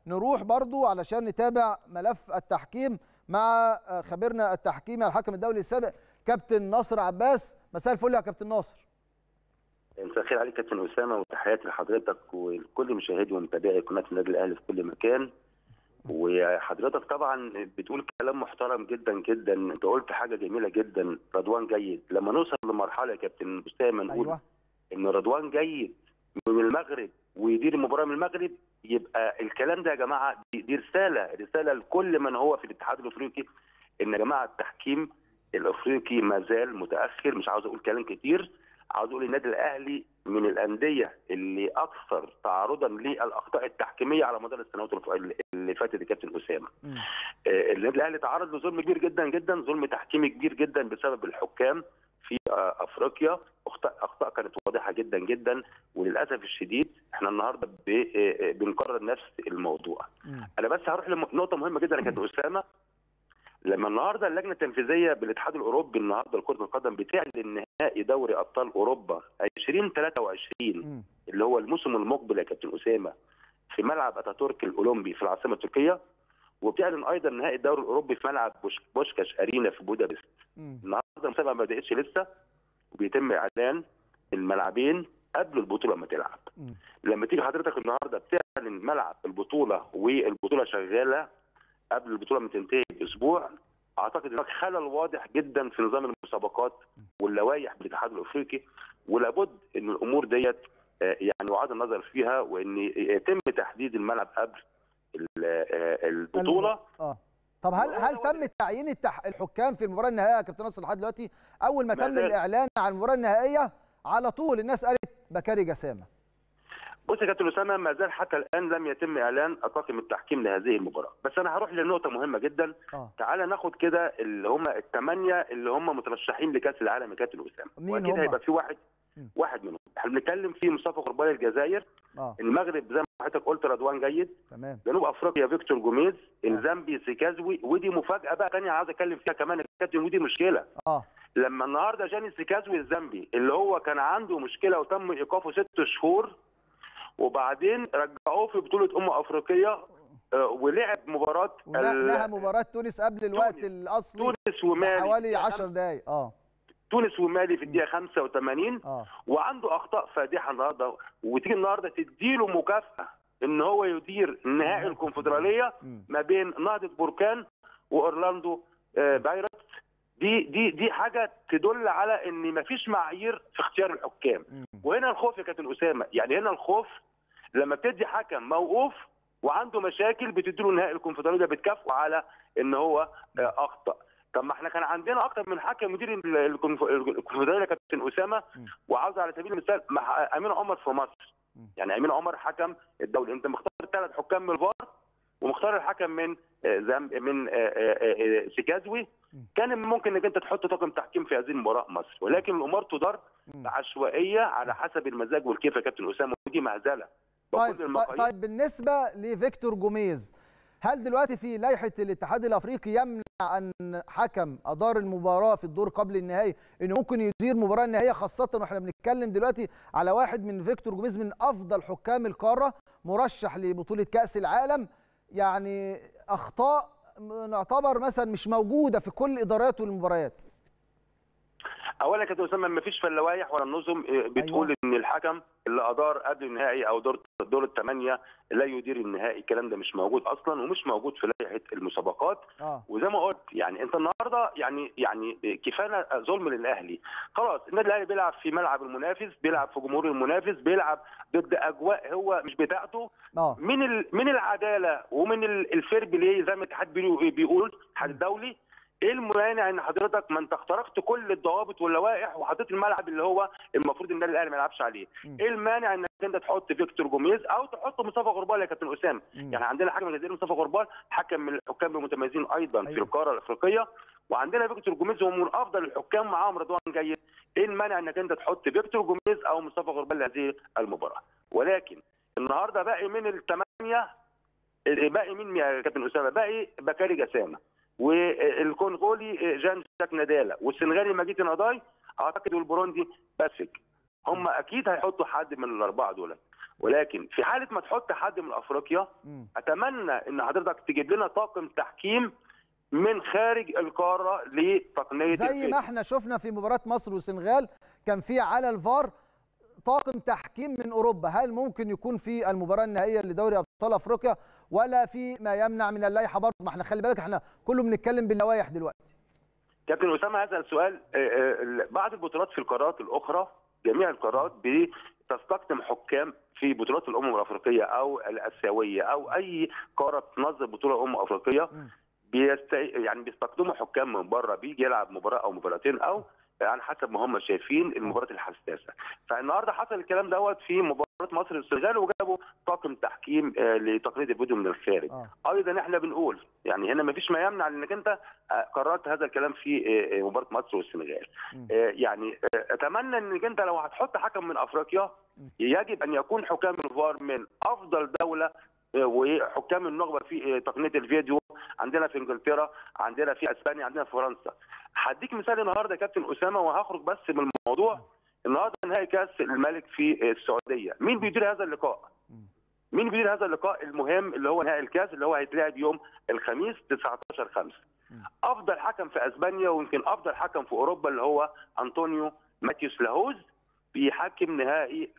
نروح برضو علشان نتابع ملف التحكيم مع خبيرنا التحكيمي الحكم الدولي السابق كابتن ناصر عباس. مساء الفل يا كابتن ناصر. مساء الخير عليك كابتن اسامه، وتحياتي لحضرتك ولكل مشاهدي ومتابعي قناه النادي الاهلي في كل مكان. وحضرتك طبعا بتقول كلام محترم جدا جدا، انت قلت حاجه جميله جدا، رضوان جيد. لما نوصل لمرحله يا كابتن اسامه نقول أيوة. ان رضوان جيد من المغرب ويدير المباراه من المغرب، يبقى الكلام ده يا جماعه دي رساله لكل من هو في الاتحاد الافريقي، ان يا جماعه التحكيم الافريقي ما زال متاخر. مش عاوز اقول كلام كتير، عاوز اقول النادي الاهلي من الانديه اللي اكثر تعرضا للاخطاء التحكيميه على مدار السنوات اللي فاتت يا كابتن اسامه. النادي الاهلي تعرض لظلم كبير جدا جدا، ظلم تحكيمي كبير جدا بسبب الحكام في افريقيا. اخطاء كانت واضحه جدا جدا، وللاسف الشديد احنا النهارده بنكرر نفس الموضوع. انا بس هروح لنقطه مهمه جدا يا كابتن اسامه. لما النهارده اللجنه التنفيذيه بالاتحاد الاوروبي النهارده لكره القدم بتعلن نهائي دوري ابطال اوروبا 2023 اللي هو الموسم المقبل يا كابتن اسامه في ملعب اتاتورك الاولمبي في العاصمه التركيه، وبتعلن ايضا نهائي الدوري الاوروبي في ملعب بوشكاش ارينا في بودابست. النهارده المسابقه ما بداتش لسه، وبيتم اعلان الملعبين قبل البطوله ما تلعب. لما تيجي حضرتك النهارده بتعلن ملعب البطوله والبطوله شغاله قبل البطوله ما تنتهي باسبوع، اعتقد هناك خلل واضح جدا في نظام المسابقات واللوائح بالاتحاد الافريقي، ولابد ان الامور ديت يعني يعاد النظر فيها، وان يتم تحديد الملعب قبل البطوله. طب هل تم تعيين الحكام في المباراه النهائيه يا كابتن ناصر لحد دلوقتي؟ اول ما تم الاعلان عن المباراه النهائيه على طول الناس قالت بكاري جسامه. بص يا كابتن اسامه، ما زال حتى الان لم يتم اعلان طاقم التحكيم لهذه المباراه، بس انا هروح لنقطه مهمه جدا. تعالى ناخد كده اللي هم الثمانيه اللي هم مترشحين لكاس العالم يا كابتن اسامه، واكيد هيبقى في واحد منهم. احنا بنتكلم في مصطفى غربال الجزائر، المغرب زي ما حضرتك قلت رضوان جيد، تمام. جنوب افريقيا فيكتور جوميز، الزامبي سيكازوي، ودي مفاجاه بقى ثانيه عاوز اتكلم فيها كمان يا كابتن، ودي مشكله. لما النهارده جاني سيكازوي الزامبي اللي هو كان عنده مشكله وتم ايقافه 6 شهور، وبعدين رجعوه في بطوله افريقيه ولعب مباراه نهى مباراه تونس قبل الوقت الاصلي، تونس ومالي حوالي 10 دقائق. تونس ومالي في الدقيقه 85. وعنده اخطاء فادحه النهارده، وتيجي النهارده تديله مكافاه ان هو يدير نهائي الكونفدراليه ما بين نهضه بركان واورلاندو بايرتس. دي حاجه تدل على ان مفيش معايير في اختيار الحكام. وهنا الخوف يا كابتن اسامه، يعني هنا الخوف لما بتدي حكم موقوف وعنده مشاكل بتديله نهائي الكونفدراليه بتكافئه على ان هو اخطا. طب ما احنا كان عندنا اكتر من حكم مدير الكونفدراليه يا كابتن اسامه، وعاوز على سبيل المثال مع امين عمر في مصر. يعني امين عمر حكم الدولي، انت مختار 3 حكام من الفار ومختار الحكم من سيكازوي، كان ممكن انك انت تحط طاقم تحكيم في هذه المباراه مصر، ولكن الامور تدار بعشوائيه على حسب المزاج والكيف يا كابتن اسامه، ودي مهزله. طيب بالنسبه لفيكتور جوميز، هل دلوقتي في لائحه الاتحاد الافريقي يمنع ان حكم ادار المباراه في الدور قبل النهائي انه ممكن يدير مباراه نهائيه، خاصه واحنا بنتكلم دلوقتي على واحد من فيكتور جوميز من افضل حكام القاره، مرشح لبطوله كاس العالم، يعني اخطاء نعتبر مثلا مش موجوده في كل اداراته للمباريات؟ اولا كابتن اسامه ما فيش في اللوائح ولا النظم بتقول ان الحكم اللي ادار قبل النهائي او دور الثمانيه لا يدير النهائي. الكلام ده مش موجود اصلا ومش موجود في لائحه المسابقات. وزي ما قلت يعني انت النهارده يعني كفايه ظلم للاهلي. خلاص النادي الاهلي بيلعب في ملعب المنافس، بيلعب في جمهور المنافس، بيلعب ضد اجواء هو مش بتاعته. من العداله ومن الفير بلاي زي ما الاتحاد بيقول الاتحاد الدولي، ايه المانع ان حضرتك ما انت اخترقت كل الضوابط واللوائح وحطيت الملعب اللي هو المفروض النادي الاهلي ما يلعبش عليه؟ ايه المانع انك انت تحط فيكتور جوميز او تحط مصطفى غربال يا كابتن اسامه؟ يعني عندنا حكم الجزائري مصطفى غربال حكم من الحكام المتميزين ايضا في القاره الافريقيه، وعندنا فيكتور جوميز هو من افضل الحكام، معاهم رضوان جيد. ايه المانع انك انت تحط فيكتور جوميز او مصطفى غربال لهذه المباراه؟ ولكن النهارده باقي من الثمانيه، باقي مين يا كابتن اسامه؟ باقي بكاري جسامه، والكونغولي جان جاك نادالا، والسنغالي ماجيت ناداي اعتقد، والبوروندي باسفيك. هم اكيد هيحطوا حد من الاربعه دول. ولكن في حاله ما تحط حد من افريقيا اتمنى ان حضرتك تجيب لنا طاقم تحكيم من خارج القاره لتقنيه زي ما احنا شفنا في مباراه مصر والسنغال كان في على الفار طاقم تحكيم من اوروبا. هل ممكن يكون في المباراه النهائيه لدوري ابطال افريقيا ولا في ما يمنع من اللائحه برضه؟ ما احنا خلي بالك احنا كله بنتكلم باللوائح دلوقتي. كابتن اسامه هذا السؤال، بعض البطولات في القارات الاخرى جميع القارات بتستخدم حكام في بطولات الامم الافريقيه او الاسيويه او اي قاره تنظم بطوله افريقيه يعني بيستخدموا حكام من بره، بيجي يلعب مباراه او مباراتين او على حسب ما هم شايفين المباراه الحساسه. فالنهارده حصل الكلام دوت في مباراه مصر والسنغال وجابوا طاقم تحكيم لتقنيه الفيديو من الخارج. ايضا احنا بنقول يعني هنا ما فيش ما يمنع انك انت قررت هذا الكلام في مباراه مصر والسنغال. يعني اتمنى انك انت لو هتحط حكم من افريقيا يجب ان يكون حكام الفار من افضل دوله وحكام النخبه في تقنيه الفيديو. عندنا في انجلترا، عندنا في اسبانيا، عندنا في فرنسا. هديك مثال النهارده يا كابتن اسامه وهخرج بس من الموضوع. النهارده نهائي كاس الملك في السعوديه، مين بيدير هذا اللقاء؟ مين بيدير هذا اللقاء المهم اللي هو نهائي الكاس اللي هو هيتلعب يوم الخميس 19/5؟ افضل حكم في اسبانيا ويمكن افضل حكم في اوروبا اللي هو انطونيو ماتيوس لاهوز بيحكم نهائي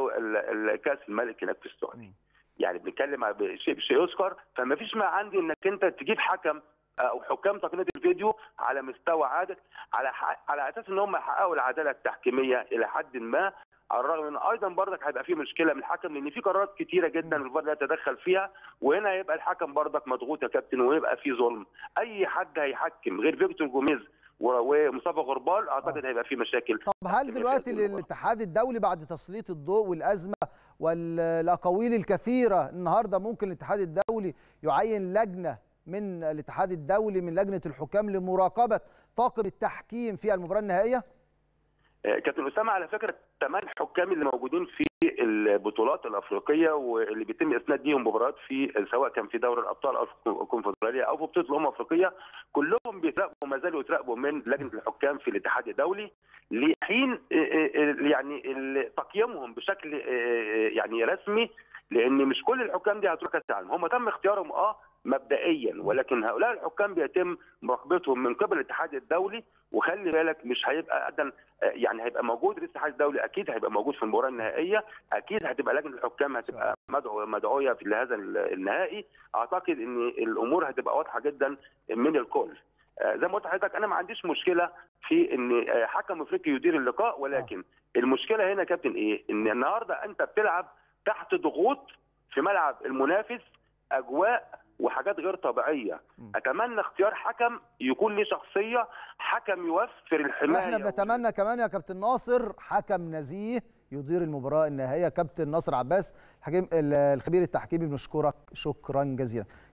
كاس الملك هناك في السعوديه. يعني بنتكلم على شيء يذكر، فما فيش ما عندي انك انت تجيب حكم او حكام تقنيه الفيديو على مستوى عادل على اساس ان هم يحققوا العداله التحكيميه الى حد ما، على الرغم ان ايضا برضك هيبقى في مشكله من الحكم لان في قرارات كتيره جدا الفار لا يتدخل فيها، وهنا هيبقى الحكم برضك مضغوط يا كابتن ويبقى في ظلم. اي حد هيحكم غير فيكتور جوميز ومصطفى غربال اعتقد هيبقى في مشاكل. طب هل دلوقتي الاتحاد الدولي بعد تسليط الضوء والازمه والاقاويل الكثيره النهارده ممكن الاتحاد الدولي يعين لجنه من الاتحاد الدولي من لجنه الحكام لمراقبه طاقم التحكيم في المباراه النهائيه؟ كابتن اسامه على فكره 8 حكام اللي موجودين في البطولات الافريقيه واللي بيتم اسناد ليهم مباريات في سواء كان في دوري الابطال او في الكونفدراليه او في بطوله الامم الافريقيه كلهم بيتراقبوا وما زالوا يتراقبوا من لجنه الحكام في الاتحاد الدولي لحين يعني تقييمهم بشكل يعني رسمي، لان مش كل الحكام دي هتروح كاس العالم، هم تم اختيارهم مبدئيا، ولكن هؤلاء الحكام بيتم مراقبتهم من قبل الاتحاد الدولي. وخلي بالك مش هيبقى ابدا يعني هيبقى موجود الاتحاد الدولي، اكيد هيبقى موجود في المباراه النهائيه، اكيد هتبقى لجنه الحكام هتبقى مدعويه في هذا النهائي. اعتقد ان الامور هتبقى واضحه جدا من الكل. زي ما قلت لحضرتك انا ما عنديش مشكله في ان حكم افريقي يدير اللقاء، ولكن المشكله هنا كابتن ايه؟ ان النهارده انت بتلعب تحت ضغوط في ملعب المنافس، اجواء وحاجات غير طبيعيه. اتمنى اختيار حكم يكون له شخصيه، حكم يوفر الحمايه. احنا بنتمنى كمان يا كابتن ناصر حكم نزيه يدير المباراه النهائيه. كابتن ناصر عباس الخبير التحكيمي، بنشكرك شكرا جزيلا.